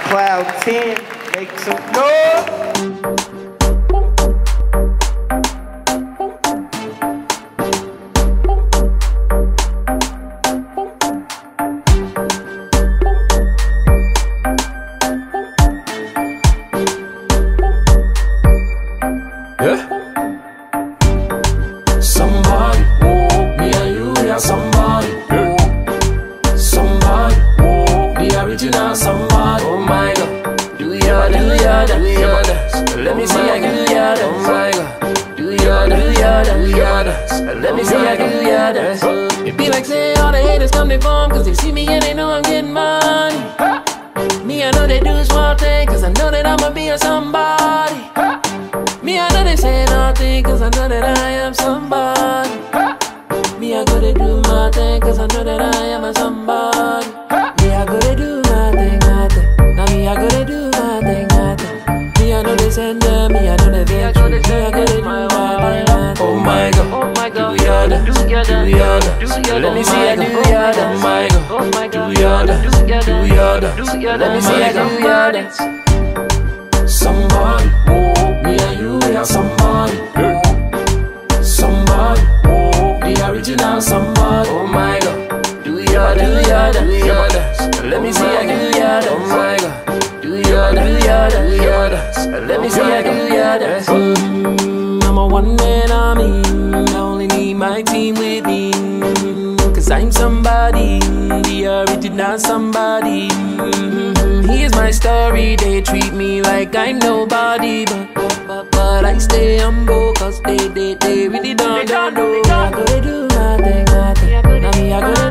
Cloud 10, make some noise. Somebody, me and you, we are somebody. Somebody, the original somebody. Oh my God, do your dance. Let me see you do your dance. Oh my God, do your dance. Let me see you do your dance. It be like say all the haters come to form, cause they see me and they know I'm getting money. Me, I know they do small thing, cause I know that I'ma be a somebody. Me, I know they say nothing, cause I know that I am somebody. Me, I gotta do my thing, cause I know that I am a somebody. Me, I gotta do my thing, my thing. Now me, I gotta do my thing, my thing. Me, I know they send them, me, I know they vex me. Me, I gotta do my thing, my thing. Oh my God, do your dance, do your dance. Let me see you do your dance. Oh my God, do your dance, do your dance. Let me see you do your dance. Somebody, me and you, we are somebody. Somebody, the original somebody. Oh my God, do your dance. Let me see you do your dance. Oh my God, do your dance. Let me see you do your dance. I'm a one-man army, I only need my team with me. Cause I'm somebody, the original somebody. Here's my story, they treat me like I'm nobody. But I stay humble, cause they really don't know. I gotta do my thing, my thing. Now me, I gotta